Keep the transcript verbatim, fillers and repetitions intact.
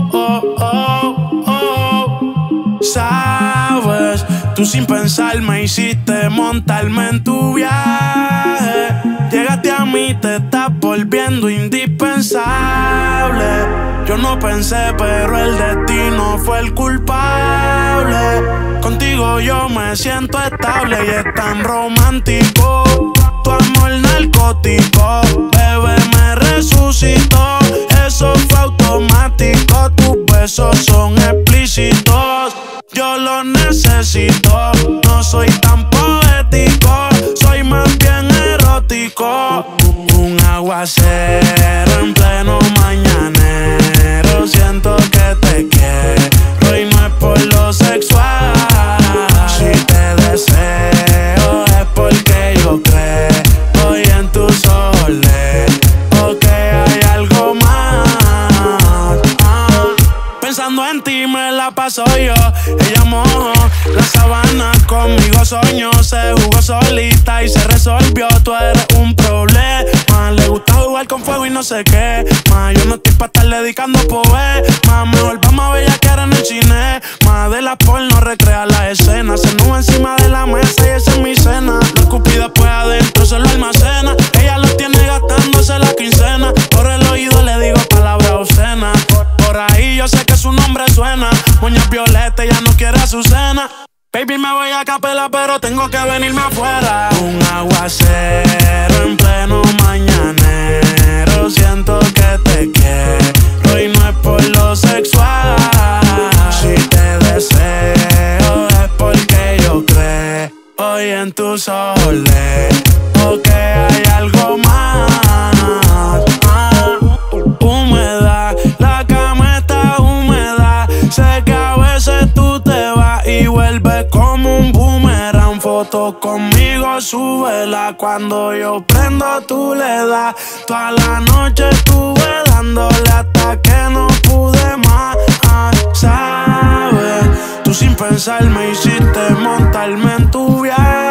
oh, oh, oh. Sabes, tú sin pensar me hiciste montarme en tu viaje. Llegaste a mí, te estás volviendo indispensable. Yo no pensé, pero el destino fue el culpable. Contigo yo me siento estable y es tan romántico. Tu amor narcótico, bebé, me resucitó. Eso fue automático, tus besos son explícitos. Yo los necesito, no soy tan poético, soy más bien erótico. Un aguacero en pleno mañanero, siento que te quiero y no es por lo sexual. Si te deseo es porque yo creo hoy en tus ojos o que hay algo más. ah. Pensando en ti me la paso yo. Ella mojó la sabana, conmigo soñó. Se jugó solita y se resolvió. Tú eres un problema. Le gusta jugar con fuego y no sé qué más. Yo no estoy pa' estar dedicando poemas. Mejor vamos a bellaquear en el cine. Más de la porno recrea la escena. Se nube encima de la mesa y esa es mi cena. Lo escupí después adentro, se lo almacena. Ella lo tiene gastándose la quincena. Por el oído le digo palabras obscenas. Por ahí yo sé que su nombre suena. Moñas violeta, ella no quiere Azucena. Baby, me voy a capela, pero tengo que venirme afuera. Un aguacero en pleno mañanero, siento que te quiero y no es por lo sexual. Si te deseo es porque yo creo hoy en tus ojos o que hay algo más. ah. Humedad, la cama está húmeda. Sé que a veces tú te vas y vuelves como un boomerang. Fotos conmigo, súbela. Cuando yo prendo, tú le das. Toda la noche estuve dándole hasta que no pude más. ¿Sabes? Tú sin pensar me hiciste montarme en tu viaje.